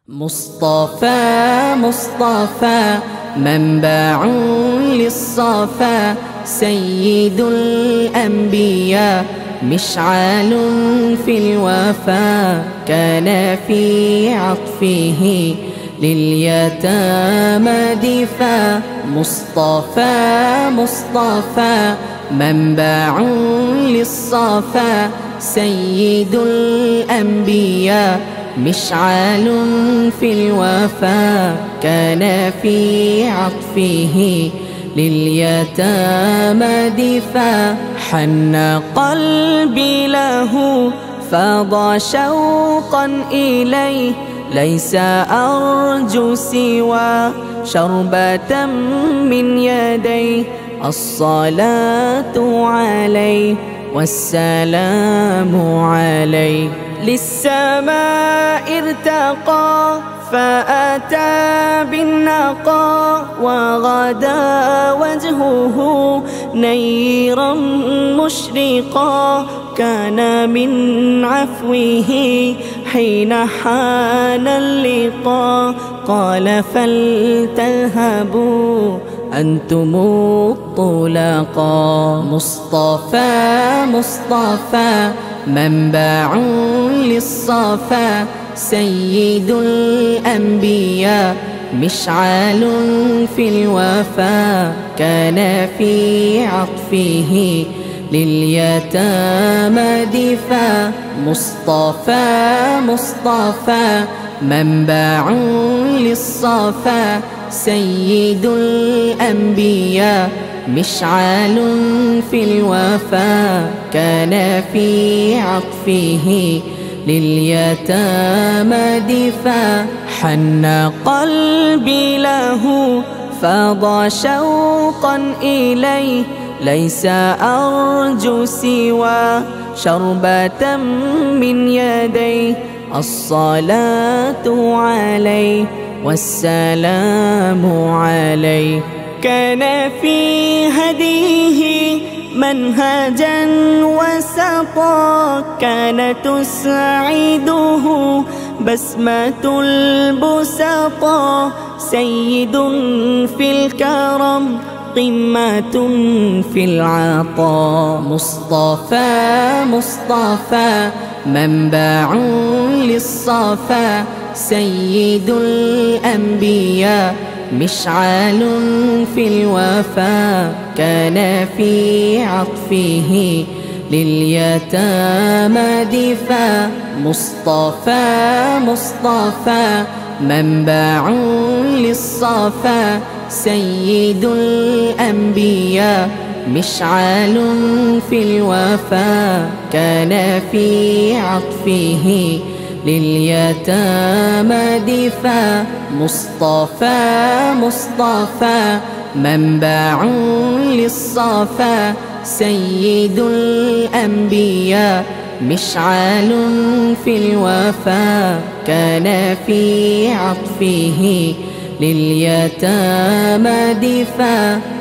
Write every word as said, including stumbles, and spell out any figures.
مصطفى مصطفى منبع للصفا، سيد الأنبياء مشعل في الوفا، كان في عطفه لليتامى دفا. مصطفى مصطفى منبع للصفا، سيد الأنبياء مشعل في الوفا، كان في عطفه لليتامى دفا. حن قلبي له فاض شوقا إليه، ليس أرجو سوى شربة من يديه. الصلاة عليه والسلام عليه، للسماء ارتقى فأتى بالنقى، وغدا وجهه نيرا مشرقا. كان من عفوه حين حان اللقاء، قال فلتذهبوا أنتم الطلقاء. مصطفى مصطفى منبع للصفا، سيد الأنبياء مشعل في الوفا، كان في عطفه لليتامى دفا. مصطفى مصطفى منبع للصفا، سيد الأنبياء مشعل في الوفا، كان في عطفه لليتامى دفا. حن قلبي له فاض شوقا إليه، ليس أرجو سوى شربة من يديه. الصلاة عليه والسلام عليه، كان في هديه منهجا وسطا، كان تسعده بسمة البسطا. سيد في الكرم قمة في العطاء. مصطفى مصطفى منبع للصفا، سيد الأنبياء مشعل في الوفا، كان في عطفه لليتامى دفا. مصطفى مصطفى منبع للصفا، سيد الأنبياء مشعل في الوفا، كان في عطفه لليتامى دفا. مصطفى مصطفى منبع للصفا، سيد الأنبياء مشعل في الوفا، كان في عطفه لليتامى دفا.